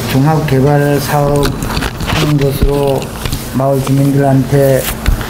종합개발 사업 하는 것으로 마을 주민들한테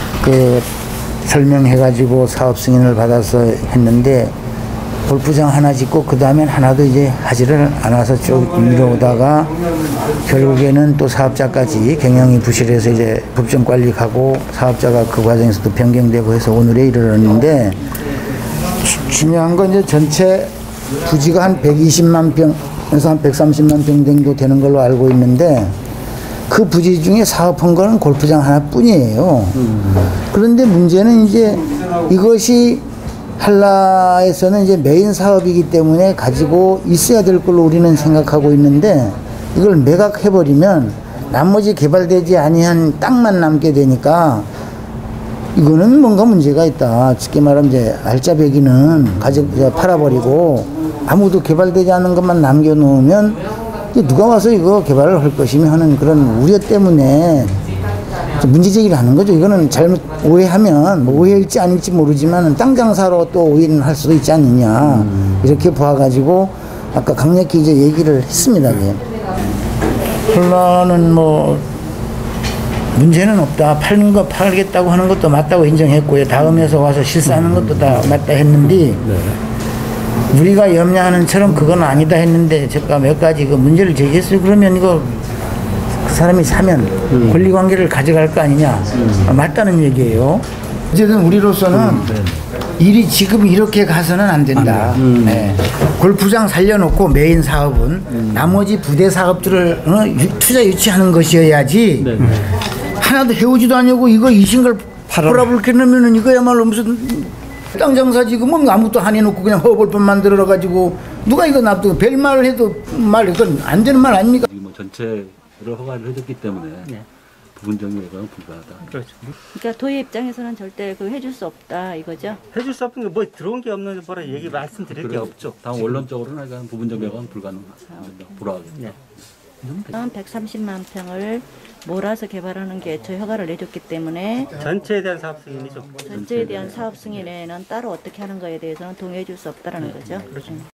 설명해가지고 사업 승인을 받아서 했는데, 골프장 하나 짓고 그 다음엔 하나도 이제 하지를 않아서 쭉 미뤄오다가 결국에는 또 사업자까지 경영이 부실해서 이제 법정 관리 가고 사업자가 그 과정에서도 변경되고 해서 오늘에 이르렀는데, 중요한 건 이제 전체 부지가 한 120만 평에서 한 130만 평 정도 되는 걸로 알고 있는데, 그 부지 중에 사업한 거는 골프장 하나뿐이에요. 그런데 문제는 이제 이것이 한라에서는 이제 메인 사업이기 때문에 가지고 있어야 될 걸로 우리는 생각하고 있는데, 이걸 매각해버리면 나머지 개발되지 아니한 땅만 남게 되니까 이거는 뭔가 문제가 있다. 쉽게 말하면 이제 알짜배기는 팔아버리고 아무도 개발되지 않은 것만 남겨놓으면 누가 와서 이거 개발을 할 것이며 하는 그런 우려 때문에 문제제기를 하는 거죠. 이거는 잘못 오해하면 뭐 오해일지 아닐지 모르지만 땅 장사로 또 오해는 할 수도 있지 않느냐, 이렇게 봐가지고 아까 강력히 이제 얘기를 했습니다. 한라는 뭐 문제는 없다. 파는 거 팔겠다고 하는 것도 맞다고 인정했고요. 다음에서 와서 실수하는 것도 다 맞다 했는데, 우리가 염려하는 처럼 그건 아니다 했는데 제가 몇 가지 그 문제를 제기했어요. 그러면 이거 그 사람이 사면 권리관계를 가져갈 거 아니냐, 맞다는 얘기예요. 어쨌든 우리로서는 일이 지금 이렇게 가서는 안 된다. 네. 골프장 살려놓고 메인 사업은 나머지 부대 사업들을 투자 유치하는 것이어야지, 하나도 해오지도 아니고 이거 이신걸 팔아볼게 놓으면은 이거야말로 무슨 땅 장사 지금 뭐 아무것도 안 해놓고 그냥 허벌판 만들어 가지고 누가 이거 놔두고 별말을 해도 이건 안 되는 말 아닙니까? 뭐 전체를 허가를 해줬기 때문에 부분적인 예방은 불가하다. 그렇죠. 그러니까 도의 입장에서는 절대 그 해줄 수 없다 이거죠? 해줄 수 없는 게 뭐 들어온 게 없는 뭐라 얘기 말씀드릴 게 없죠. 다음 원론적으로는 약간 부분적 예방은 불가하겠네. 다음 130만 평을 몰아서 개발하는 게 저 허가를 내줬기 때문에 전체에 대한 사업 승인이죠. 전체에 대한 사업 승인에는 따로 어떻게 하는 거에 대해서는 동의해 줄 수 없다라는 거죠. 그렇죠.